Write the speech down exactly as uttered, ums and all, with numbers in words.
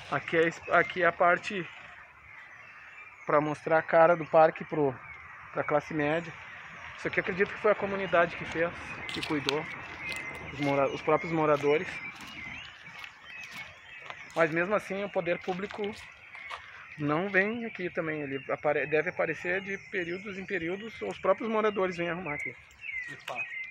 Aqui é, aqui é a parte para mostrar a cara do parque para a classe média. Isso aqui acredito que foi a comunidade que fez, que cuidou, os, mora, os próprios moradores. Mas mesmo assim o poder público não vem aqui também, ele apare, deve aparecer de períodos em períodos, os próprios moradores vêm arrumar aqui. De fato.